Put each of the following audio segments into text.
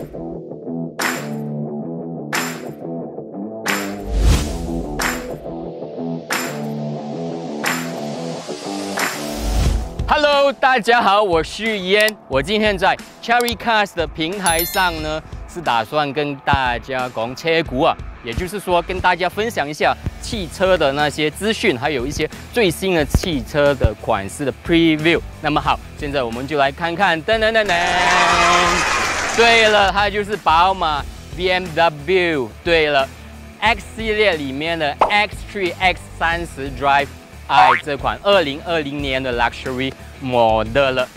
Hello， 大家好，我是燕。我今天在 Cherry Cars 的平台上呢，是打算跟大家讲车股啊，也就是说跟大家分享一下汽车的那些资讯，还有一些最新的汽车的款式的 preview。那么好，现在我们就来看看，噔噔噔噔。对了，它就是宝马 BMW。对了 ，X 系列里面的 X3、X30 Drive I 这款2020年的 Luxury Model 了。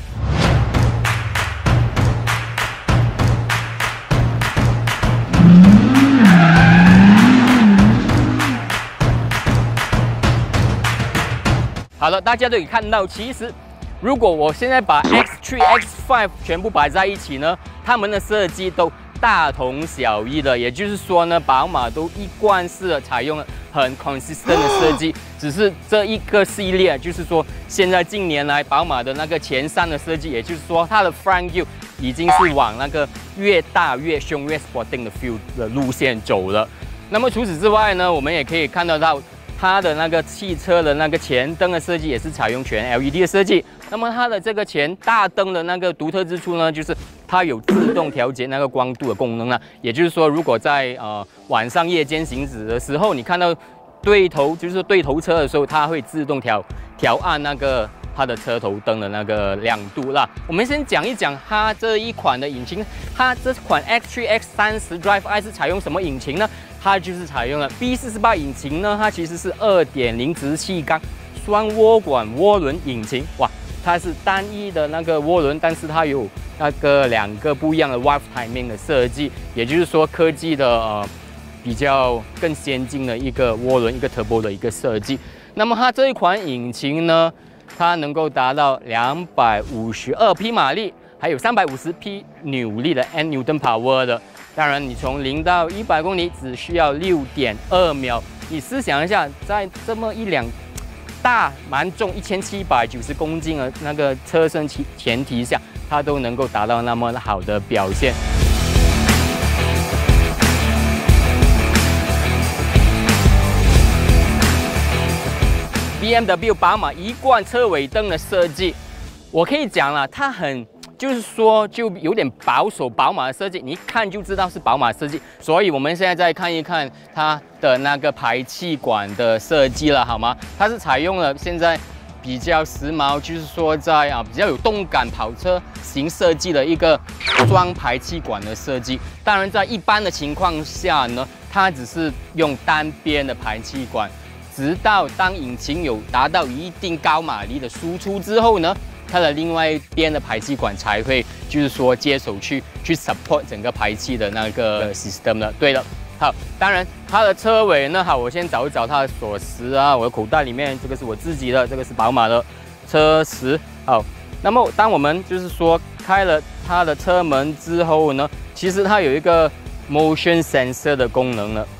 好了，大家都可以看到，其实如果我现在把 X3、X5 全部摆在一起呢，它们的设计都大同小异的，也就是说呢，宝马都一贯式的采用了很 consistent 的设计，只是这一个系列，就是说现在近年来宝马的那个前扇的设计，也就是说它的 front view 已经是往那个越大越凶越 sporting 的 feel 的路线走了。那么除此之外呢，我们也可以看得到它的那个汽车的那个前灯的设计也是采用全 LED 的设计。那么它的这个前大灯的那个独特之处呢，就是它有自动调节那个光度的功能啊。也就是说，如果在晚上夜间行驶的时候，你看到对头车的时候，它会自动调暗那个它的车头灯的那个亮度啦。我们先讲一讲它这一款的引擎，它这款 X3、X30 Drive I 是采用什么引擎呢？它就是采用了 B48 引擎呢，它其实是2.0直气缸双涡管涡轮引擎。哇，它是单一的那个涡轮，但是它有那个2个不一样的 valve timing 的设计，也就是说科技的比较更先进的一个涡轮一个 turbo 的一个设计。那么它这一款引擎呢，它能够达到252匹马力，还有350匹扭力的 Newton power 的。当然，你从0到100公里只需要6.2秒。你试想一下，在这么一辆大蛮重1790公斤的那个车身前提下，它都能够达到那么好的表现。BMW 宝马一贯车尾灯的设计，我可以讲了，它就是说就有点保守宝马的设计，你一看就知道是宝马设计。所以我们现在再看一看它的那个排气管的设计了，好吗？它是采用了现在比较时髦，就是说在比较有动感跑车型设计的一个双排气管的设计。当然，在一般的情况下呢，它只是用单边的排气管，直到当引擎有达到一定高马力的输出之后呢，它的另外一边的排气管才会，就是说接手去 support 整个排气的那个 system 了。对了，好，当然它的车尾呢，好，我先找一找它的锁匙啊，我的口袋里面这个是我自己的，这个是宝马的车匙。好，那么当我们就是说开了它的车门之后呢，其实它有一个 motion sensor 的功能了。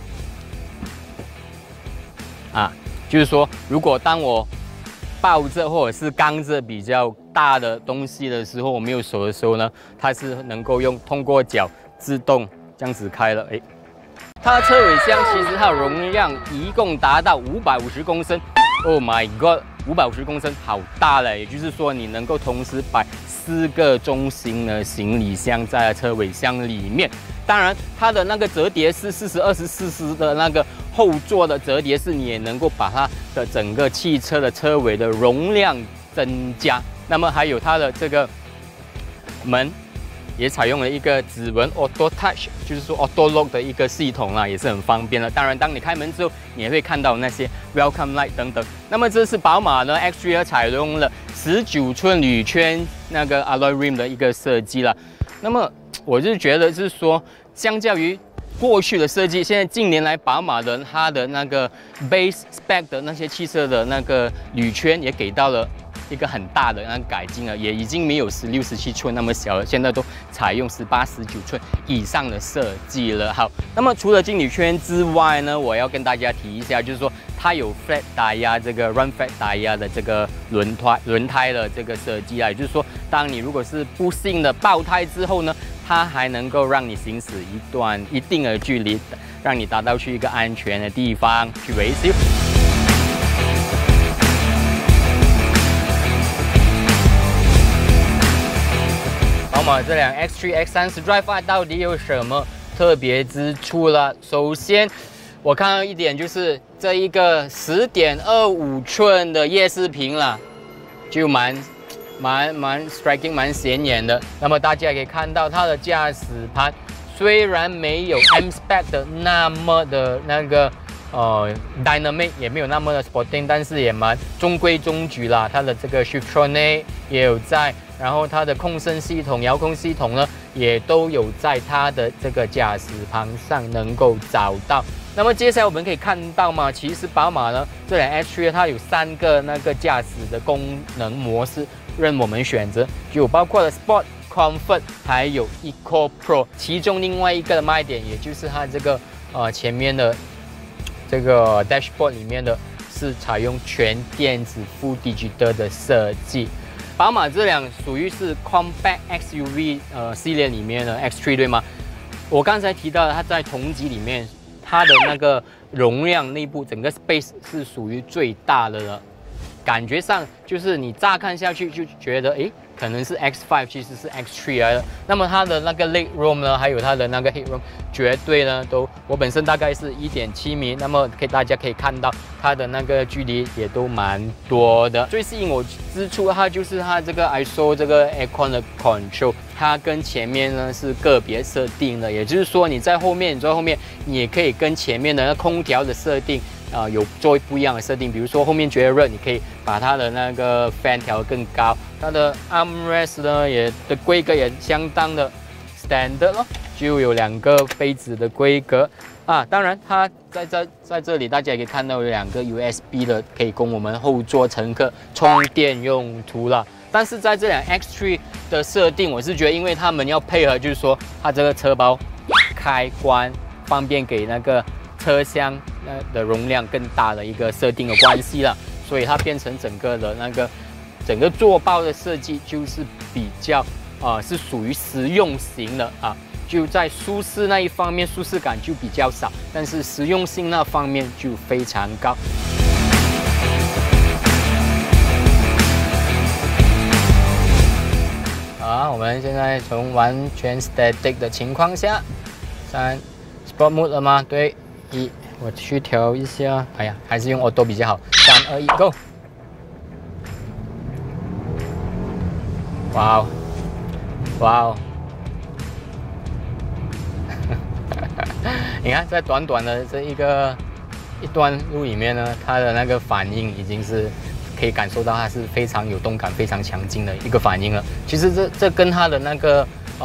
就是说，如果当我抱着或者是扛着比较大的东西的时候，我没有手的时候呢，它是能够通过脚自动这样子开了。它的车尾箱其实它的容量一共达到550公升。Oh my god，550公升好大了，也就是说你能够同时摆4个中型的行李箱在车尾箱里面。当然，它的那个折叠式40/20/40的那个后座的折叠式，你也能够把它的整个汽车的车尾的容量增加。那么还有它的这个门，也采用了一个指纹 Auto Touch， 就是说 Auto Lock 的一个系统啦，也是很方便的。当然，当你开门之后，你也会看到那些 Welcome Light 等等。那么这是宝马呢 X3 采用了19寸铝圈那个 Alloy Rim 的一个设计啦。那么我就觉得是说，相较于过去的设计，现在近年来宝马的它的那个 base spec 的那些汽车的那个铝圈也给到了一个很大的那个改进了，也已经没有16、17寸那么小了，现在都采用18、19寸以上的设计了。好，那么除了进旅圈之外呢，我要跟大家提一下，就是说它有 flat 打压这个 run flat 打压的这个轮胎的这个设计啊，也就是说，当你如果是不幸的爆胎之后呢，它还能够让你行驶一段一定的距离，让你达到去一个安全的地方去维修。宝马这辆 X3、X30 Drive I 到底有什么特别之处了？首先，我看到一点就是这一个10.25寸的夜视屏啦，就蛮 striking、蛮显眼的。那么大家也可以看到它的驾驶盘，虽然没有 M Spec 的那么的那个dynamic， 也没有那么的 sporting， 但是也蛮中规中矩啦。它的这个 Shiftronic 也有在。然后它的控声系统、遥控系统呢，也都有在它的这个驾驶盘上能够找到。那么接下来我们可以看到嘛，其实宝马呢这辆 X3 它有3个那个驾驶的功能模式任我们选择，就包括了 Sport、Comfort 还有 Eco Pro。其中另外一个的卖点，也就是它这个前面的这个 Dashboard 里面的是采用全电子 Full Digital 的设计。宝马这辆属于是 Compact SUV 系列里面的 X3 对吗？我刚才提到的，它在同级里面，它的那个容量内部整个 space 是属于最大的了。感觉上就是你乍看下去就觉得，诶，可能是 X5， 其实是 X3 来的。那么它的那个 leg room 呢，还有它的那个 head room， 绝对呢我本身大概是1.7米，那么大家可以看到它的那个距离也都蛮多的。最吸引我之处，它就是它这个 ISO 这个 Aircon 的 control， 它跟前面呢是个别设定的，也就是说你在后面，你也可以跟前面的那空调的设定。有做不一样的设定，比如说后面觉得热，你可以把它的那个 fan 调更高，它的 armrest 呢的规格也相当的 standard 咯，就有2个杯子的规格啊。当然，它在这里大家也可以看到有2个 USB 的，可以供我们后座乘客充电用途了。但是在这辆 X3 的设定，我是觉得，因为他们要配合，就是说它这个车包开关方便给那个车厢的容量更大的一个设定的关系了，所以它变成整个座包的设计就是比较是属于实用型的啊，就在舒适那一方面舒适感就比较少，但是实用性那方面就非常高。好，我们现在从完全 static 的情况下，Sport Mode 了吗？对，1，我去调一下。哎呀，还是用 Auto 比较好。3、2、1 ，Go！ 哇哦，哇哦！你看，在短短的这一段路里面呢，它的那个反应已经是可以感受到它是非常有动感、非常强劲的一个反应了。其实这跟它的那个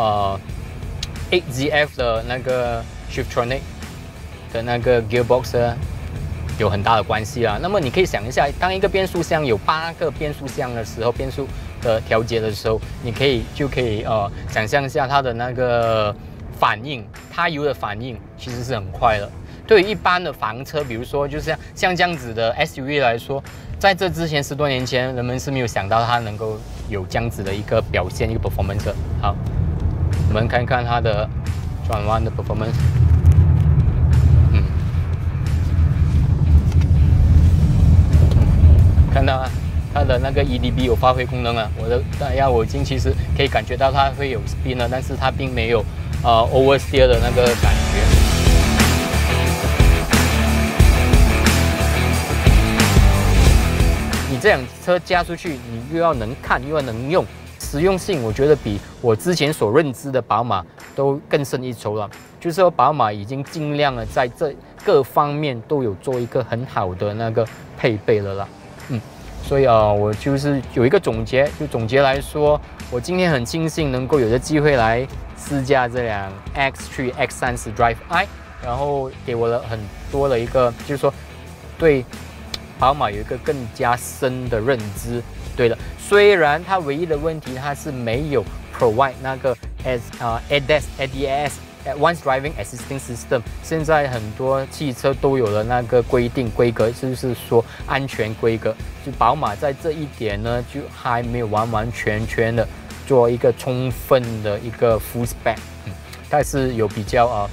8ZF 的那个 Shiftronic 的那个 Gearbox 有很大的关系啊。那么你可以想一下，当一个变速箱有8个变速箱的时候，变速的调节的时候，就可以想象一下它的那个反应，它油的反应其实是很快的。对于一般的房车，比如说就是像这样子的 SUV 来说，在这之前10多年前，人们是没有想到它能够有这样子的一个表现，一个 performance。好，我们看看它的转弯的 performance。看到啊，它的那个 EDB 有发挥功能啊。我已经其实可以感觉到它会有 spin 了，但是它并没有oversteer 的那个感觉。你这辆车加出去，你又要能看又要能用，实用性我觉得比我之前所认知的宝马都更胜一筹了。就是说，宝马已经尽量的在这各方面都有做一个很好的那个配备了啦。所以我就是有一个总结，就总结来说，我今天很庆幸能够有这机会来试驾这辆 X3、X30 Drive I， 然后给我了很多的一个，就是说对宝马有一个更加深的认知， 对了，虽然它唯一的问题它是没有 provide 那个 ADAS Advanced Driving Assisting System， 现在很多汽车都有了那个规定规格，就是说安全规格。就宝马在这一点呢，就还没有完完全全的做一个充分的一个 full spec， 但是有比较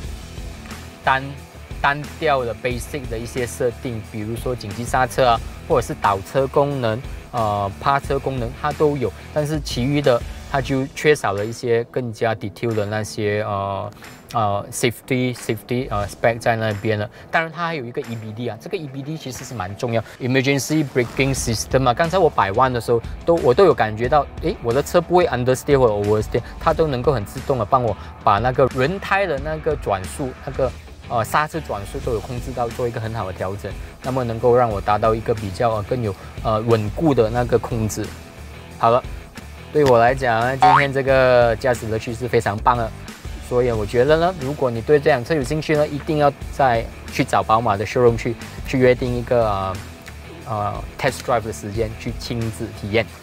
单调的 basic 的一些设定，比如说紧急刹车啊，或者是倒车功能、趴车功能，它都有，但是其余的它就缺少了一些更加 detail 的那些safety spec 在那边了。当然它还有一个 EBD 啊，这个 EBD 其实是蛮重要 ，Emergency Braking System 啊。刚才我摆弯的时候我都有感觉到，我的车不会 understeer 或者 oversteer， 它都能够很自动的帮我把那个轮胎的那个转速那个。刹车转速都有控制到，做一个很好的调整，那么能够让我达到一个比较更有稳固的那个控制。好了，对我来讲呢，今天这个驾驶乐趣是非常棒的，所以我觉得呢，如果你对这辆车有兴趣呢，一定要再去找宝马的 showroom 去约定一个test drive 的时间，去亲自体验。